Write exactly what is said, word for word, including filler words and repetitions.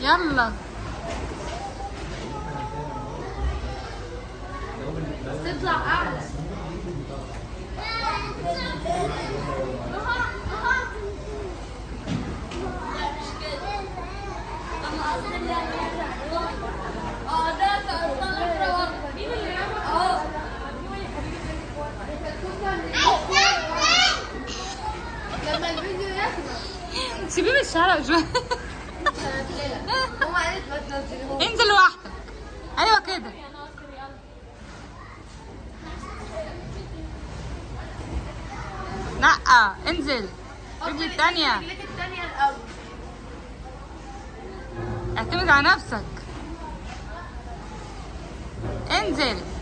يلا. تطلع اعلى. لما الفيديو يخلص سيبيه من الشارع شويه. ماما قالت ما تنزليهوش. انزل لوحدك. ايوه كده. لا انزل. رجلي التانية. رجلك التانية الأول. اعتمد على نفسك. انزل.